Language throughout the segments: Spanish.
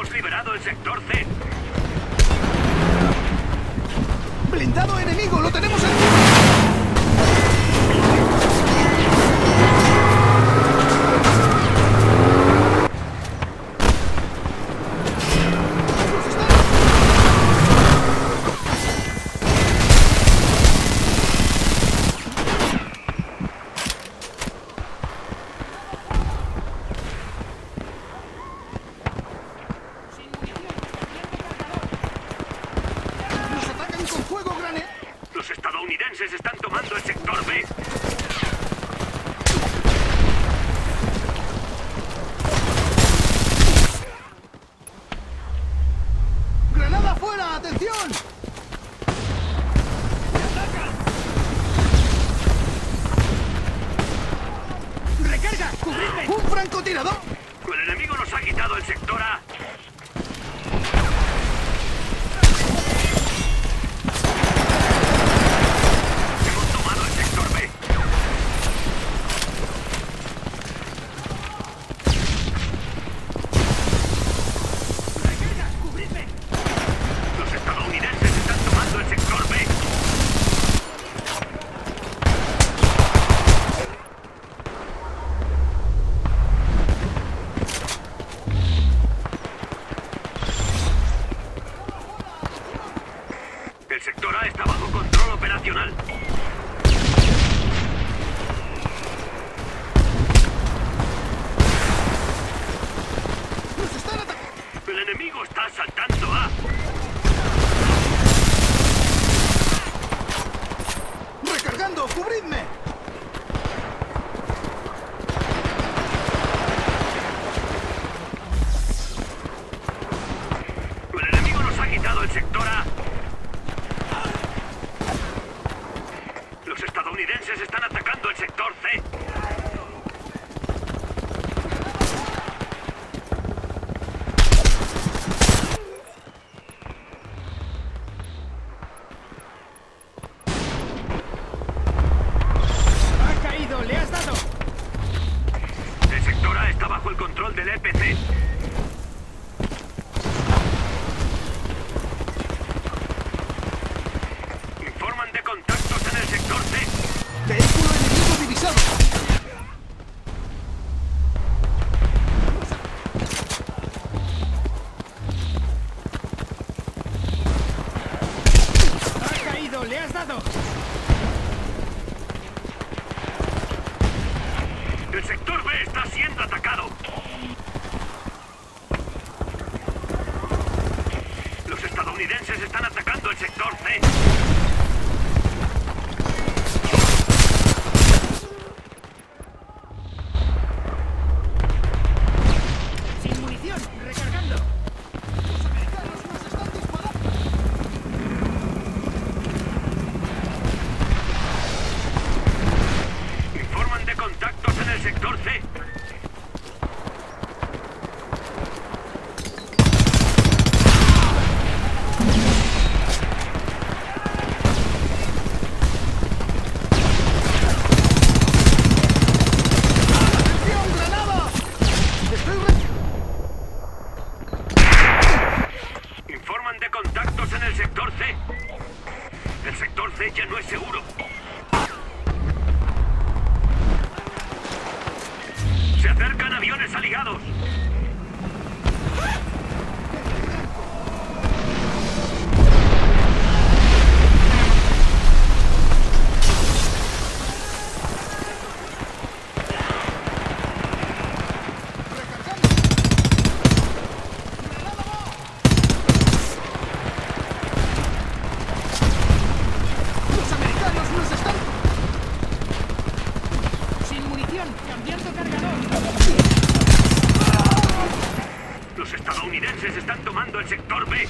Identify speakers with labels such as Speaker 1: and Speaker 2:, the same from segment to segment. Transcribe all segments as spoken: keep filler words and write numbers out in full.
Speaker 1: Hemos liberado el sector C.
Speaker 2: ¡Blindado enemigo! ¡Lo tenemos aquí!
Speaker 1: Los estadounidenses están tomando el sector B.
Speaker 2: ¡Granada afuera! ¡Atención! ¡Recarga! ¡Cubridme! ¡Un francotirador!
Speaker 1: El enemigo nos ha quitado el sector A. El sector A está bajo control operacional.
Speaker 2: ¡Nos están atacando!
Speaker 1: El enemigo está asaltando A.
Speaker 2: ¡Recargando! ¡Cubridme!
Speaker 1: El enemigo nos ha quitado el sector A. Los estadounidenses están atacando el sector C.
Speaker 2: ¡Ha caído! ¡Le has dado!
Speaker 1: El sector A está bajo el control del E P C. Informan de contactos en el sector C.
Speaker 2: ¡Vehículo enemigo divisado! ¡Ha caído! ¡Le has dado!
Speaker 1: El sector B está siendo atacado. Los estadounidenses están atacando el sector C.
Speaker 2: ¡Sin munición! ¡Recargando! ¡Los americanos nos están disparando!
Speaker 1: Informan de contactos en el sector C.
Speaker 2: ¡Atención, granada! ¡Estoy re...
Speaker 1: Informan de contactos en el sector C. El sector C ya no es seguro. Se acercan aviones aliados.
Speaker 2: ¡Los americanos nos están... ¡Sin munición! ¡Cambiando cargador!
Speaker 1: Los estadounidenses están tomando el sector B.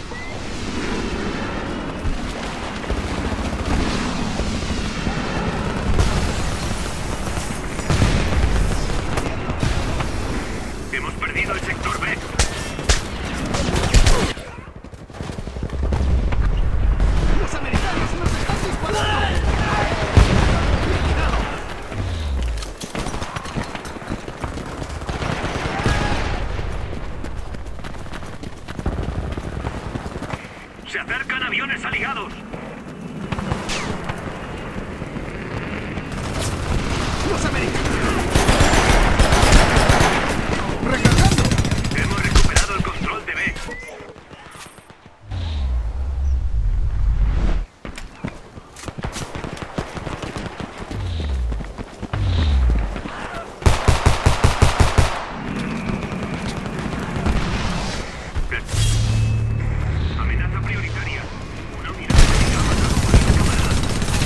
Speaker 1: Hemos perdido el sector B.
Speaker 2: ¡Los americanos nos están disparando! ¡Los americanos! ¡Recargando!
Speaker 1: Hemos recuperado el control de B. Amenaza prioritaria. Una unidad enemiga ha matado a varios camaradas.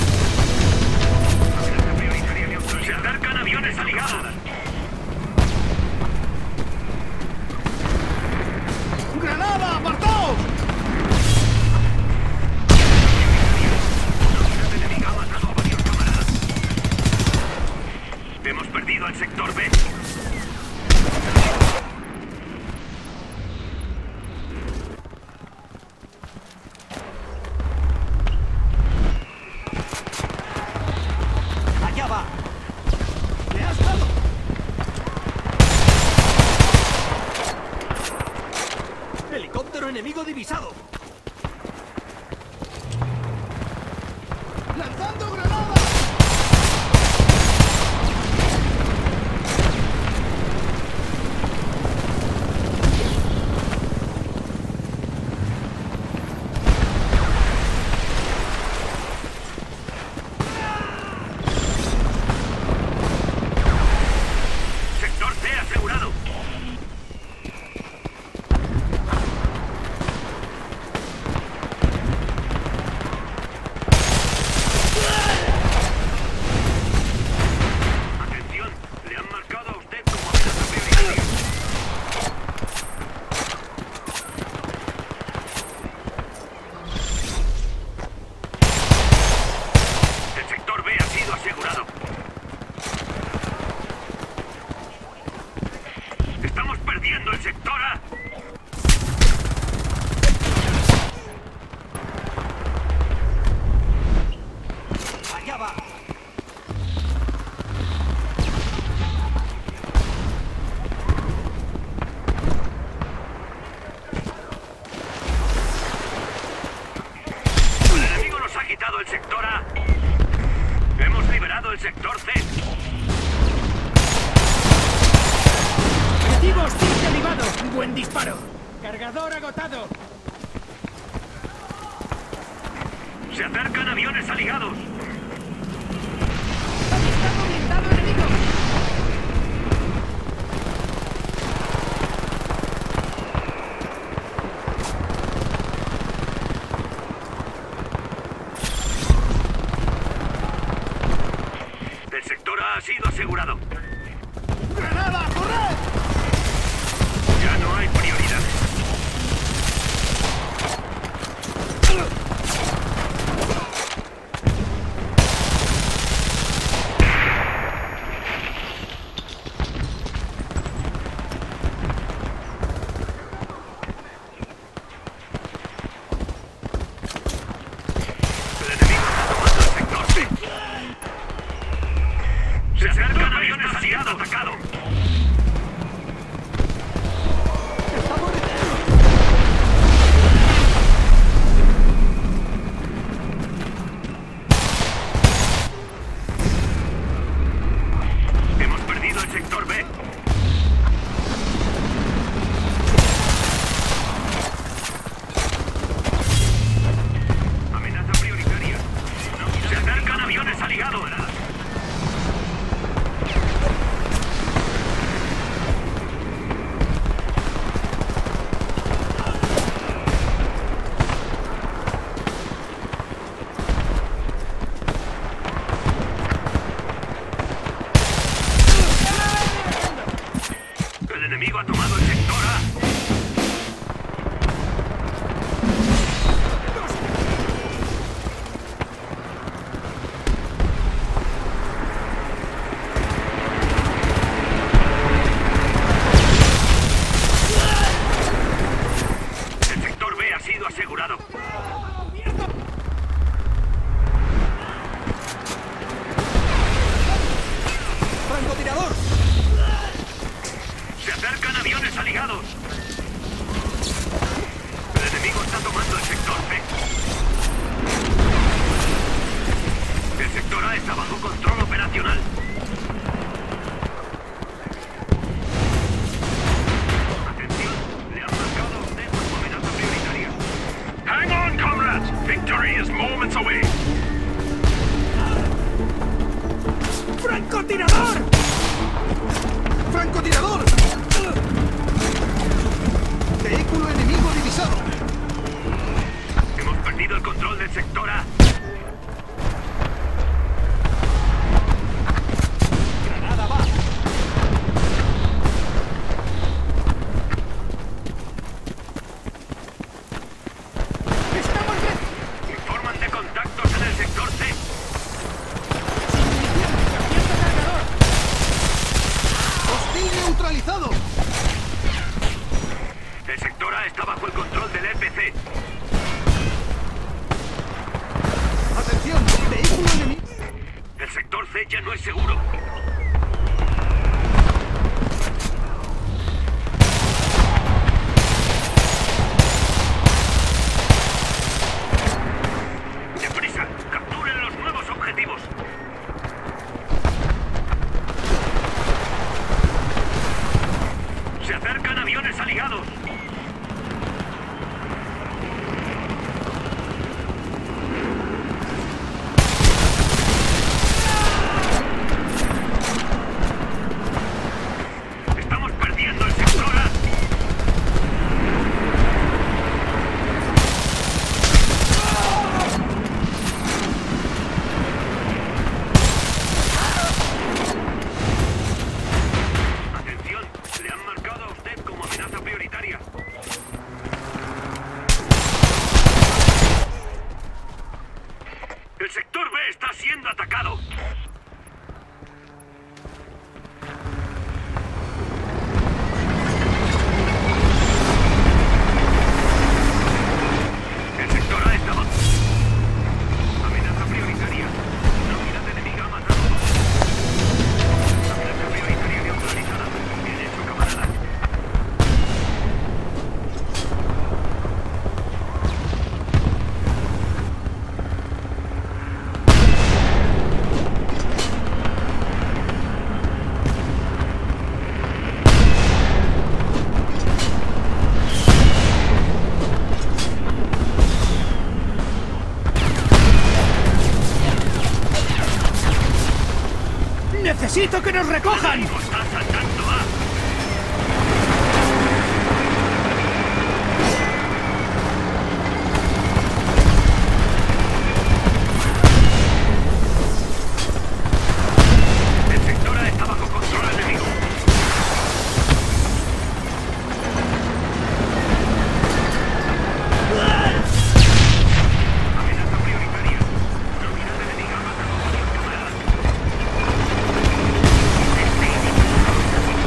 Speaker 1: Amenaza prioritaria neutralizada. Se acercan aviones aliados.
Speaker 2: ¡Granada! ¡Apartaos!
Speaker 1: Una unidad enemiga ha matado a varios camaradas. Hemos perdido el sector B.
Speaker 2: ¡Allá va! ¡Le has dado! ¡Helicóptero enemigo divisado! ¡Lanzando granada!
Speaker 1: Sector C asegurado. Atención, le han marcado a usted como amenaza prioritaria. El sector B ha sido asegurado. Estamos perdiendo el sector A.
Speaker 2: ¡Allá va!
Speaker 1: El enemigo nos ha quitado el sector A. Hemos liberado el sector C.
Speaker 2: ¡Objetivos sin derribado! ¡Buen disparo! ¡Cargador agotado!
Speaker 1: Se acercan aviones aliados.
Speaker 2: ¡Avistado blindado enemigo!
Speaker 1: El sector A ha sido asegurado.
Speaker 2: ¡Granada! ¡Corred!
Speaker 1: Ya no hay prioridades. El enemigo está tomando el sector C. Se acercan aviones aliados atacados.
Speaker 2: ¡Estamos retenidos! ¡Francotirador!
Speaker 3: ¡Francotirador! Vehículo enemigo divisado.
Speaker 1: Hemos perdido el control del sector A.
Speaker 2: Granada va. ¡Estamos re...
Speaker 1: Informan de contactos en el sector C.
Speaker 2: Sin munición. Cambiando cargador.
Speaker 3: ¡Hostil neutralizado!
Speaker 1: El sector A está bajo el control del E P C.
Speaker 3: ¡Atención! ¡Vehículo enemigo!
Speaker 1: El sector C ya no es seguro. ¡Deprisa! ¡Capturen los nuevos objetivos! ¡Se acercan aviones aliados! ¡Estamos perdiendo el sector A! Atención, le han marcado a usted como amenaza prioritaria. El sector B está siendo atacado. El sector A está bajo amenaza prioritaria. Una unidad enemiga ha matado. Amenaza prioritaria neutralizada. Bien hecho, camarada.
Speaker 2: ¡Necesito que nos recojan!
Speaker 1: ¡Está saltando A! El sector A está bajo control enemigo. Amenaza prioritaria. Una unidad enemiga ha matado a varios camaradas.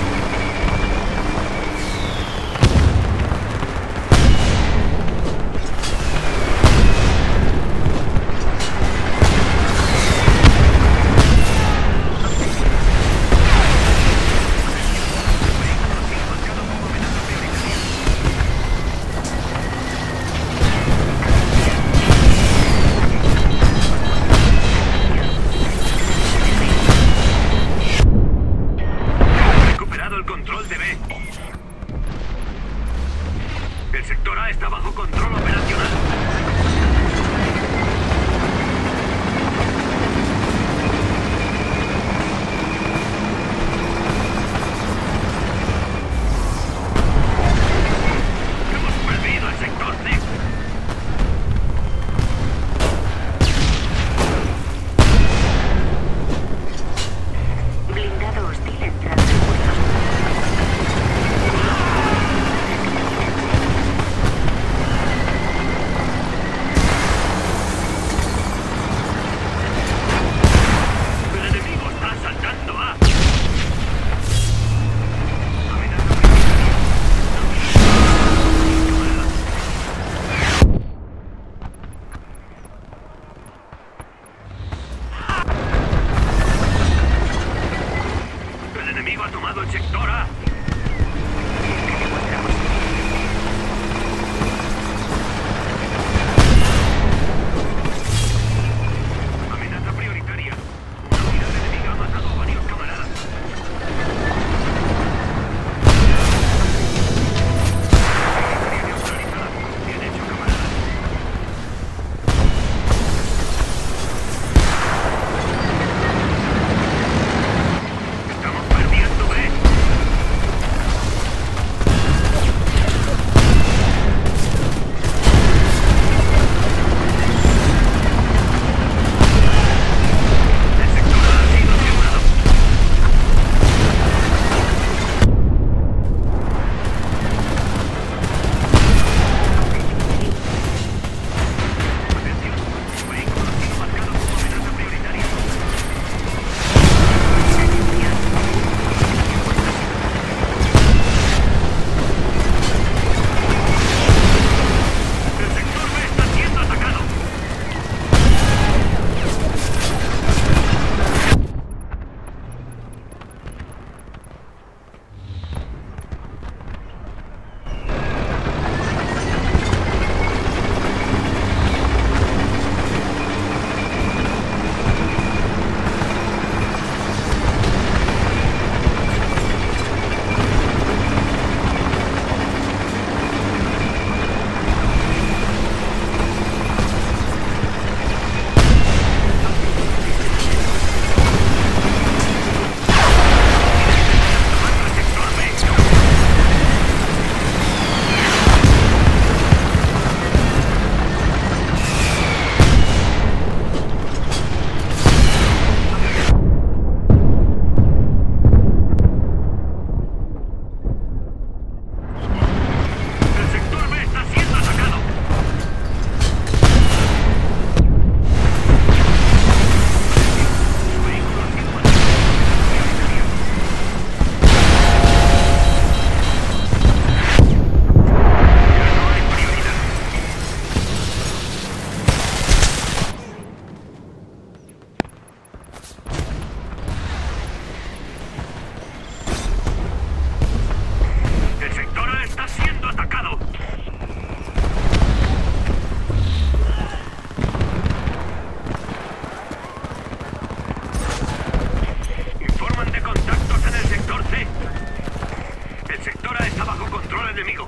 Speaker 1: está bajo control enemigo.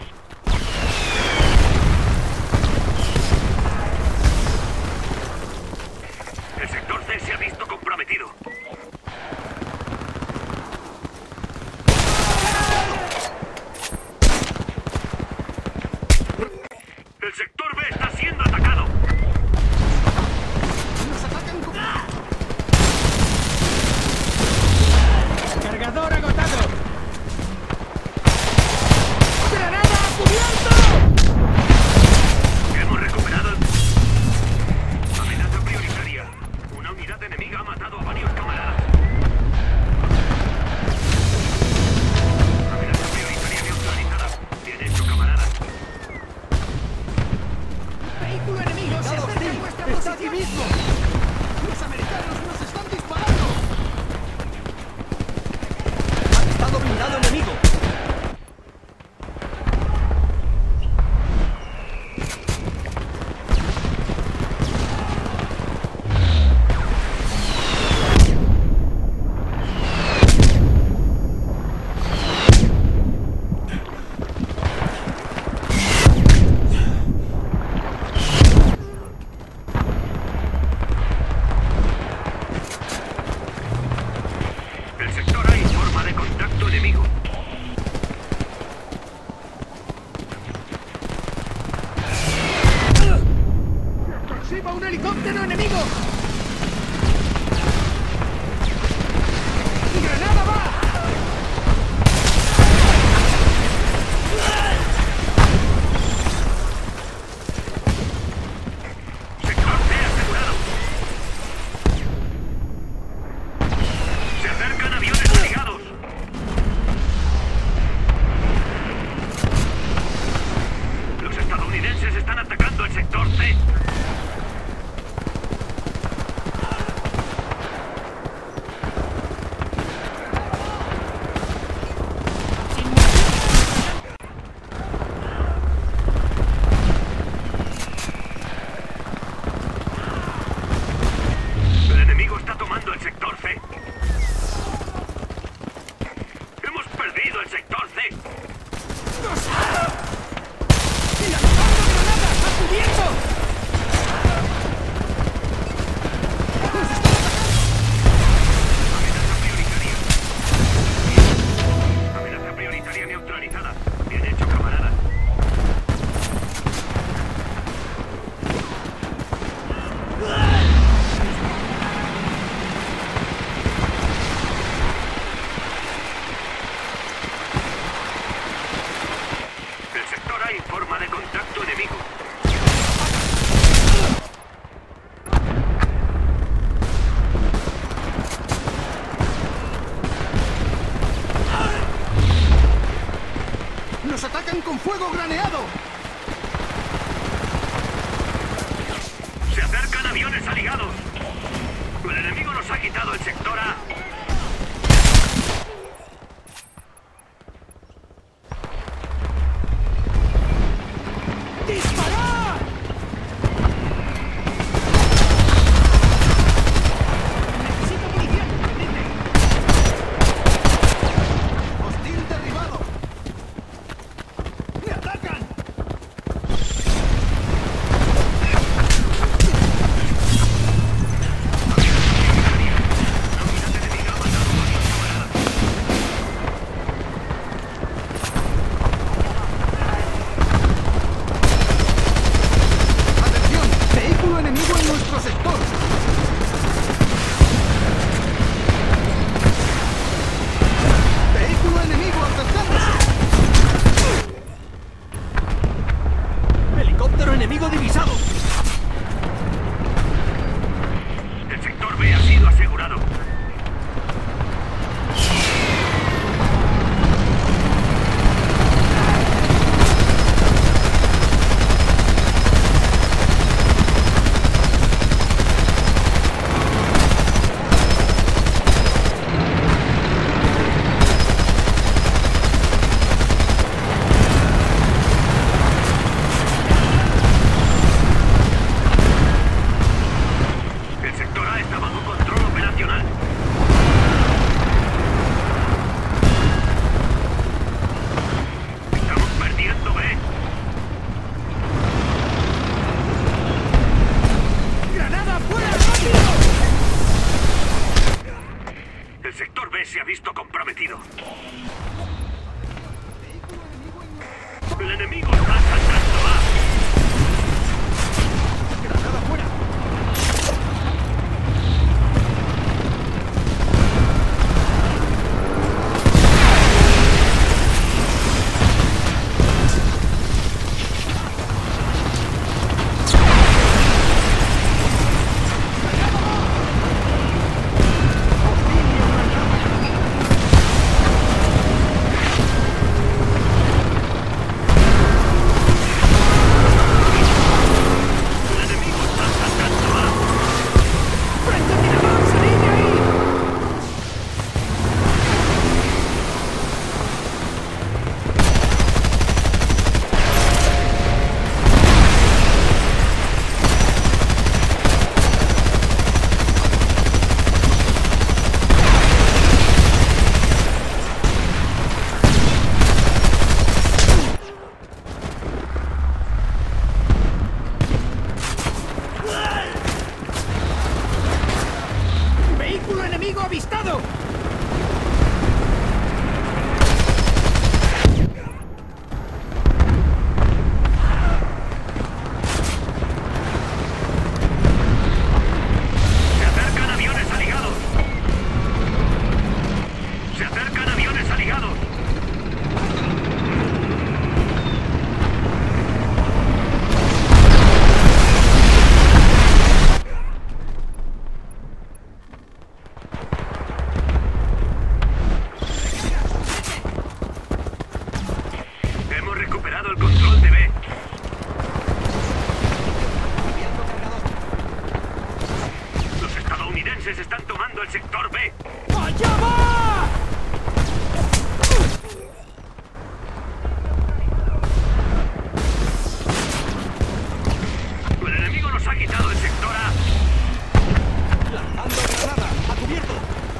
Speaker 1: El sector C se ha visto comprometido. El sector B está siendo atacado.
Speaker 3: Nos atacan con...
Speaker 2: ¡Cargador agotado! ¡Granada a cubierto!
Speaker 1: Hemos recuperado el... Amenaza prioritaria. Una unidad enemiga ha matado a varios camaradas. Amenaza prioritaria neutralizada. Bien hecho, camaradas.
Speaker 2: ¡Vehículo enemigo! ¡Se
Speaker 3: ¡Cuidado,
Speaker 2: acerca a
Speaker 3: Steve!
Speaker 2: vuestra
Speaker 3: ¡Está aquí
Speaker 2: posición!
Speaker 3: mismo! ¡Los americanos nos están disparando! ¡Estado blindado enemigo!
Speaker 1: El sector A informa de contacto enemigo.
Speaker 2: ¡Aproxima un helicóptero enemigo! ¡Granada va!
Speaker 1: Sector C asegurado. Se acercan aviones aliados. Los estadounidenses están atacando el sector C.
Speaker 2: ¡Sin munición!
Speaker 1: El enemigo está tomando el sector C. Hemos perdido el sector C.
Speaker 2: ¡Y lanzando granadas! ¡A cubierto!
Speaker 1: Amenaza prioritaria. Amenaza prioritaria neutralizada. Bien hecho, camarada. El sector A informa de contacto enemigo.
Speaker 3: ¡Nos atacan con fuego graneado!
Speaker 1: Se acercan aviones aliados. El enemigo nos ha quitado el sector A.
Speaker 2: ¡Disparar! ¡Necesito munición! ¡Permitme!
Speaker 3: ¡Hostil derribado!
Speaker 2: ¡Me atacan!
Speaker 1: Una unidad El sector B se ha visto comprometido. El enemigo está saltando A.
Speaker 2: Granada fuera. ¡Enemigo avistado!
Speaker 1: Se acercan aviones aliados. Se acercan aviones aliados. Hemos recuperado el control de B. Los estadounidenses están tomando el sector B.
Speaker 2: ¡Allá va!
Speaker 1: El enemigo nos ha quitado el sector A.
Speaker 3: ¡Lanzando granada! ¡A cubierto!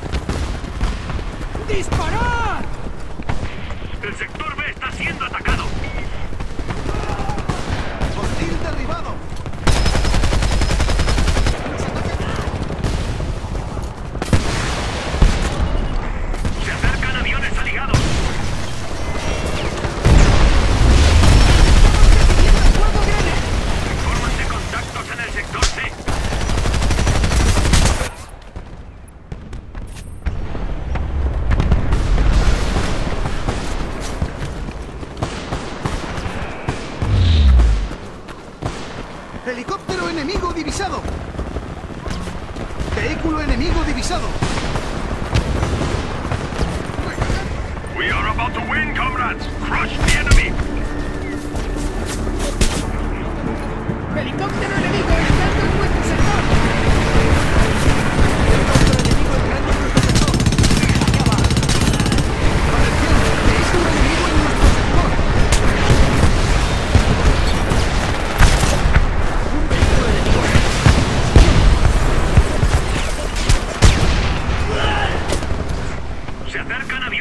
Speaker 2: ¡Disparad!
Speaker 1: El sector B está siendo atacado.
Speaker 3: ¡Hostil derribado!
Speaker 1: Se acercan aviones aliados. Informan de contactos en el sector C.
Speaker 3: ¡Helicóptero enemigo divisado! ¡Vehículo enemigo divisado!
Speaker 1: We are about to win, comrades. Crush the enemy.
Speaker 2: ¡Helicóptero enemigo entrando en nuestro sector!
Speaker 3: ¡Helicóptero enemigo entrando en nuestro sector! ¡Allá va! ¡Atención! ¡Vehículo enemigo en nuestro sector! ¡Un vehículo enemigo!
Speaker 1: Se acercan